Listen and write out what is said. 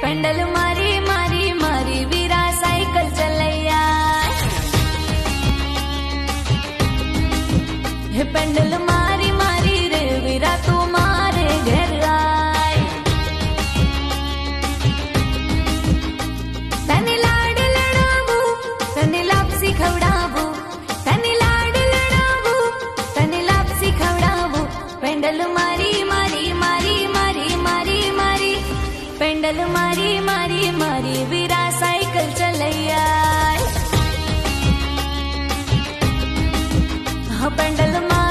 पेंडल मारी मारी मारी वीरा साइकिल चलैया। हे पेंडल मारी मारी रे वीरा तू मारे घर आय। तने लाड लड़ावू तने लापसी खवड़ावू, तने लाड लड़ावू तने लापसी खवड़ावू। पेंडल मारी मारी मारी मारी मारी मारी पेंडल मारी मारी मारी वीरा साइकिल चलैया। हाँ पेंडल मारी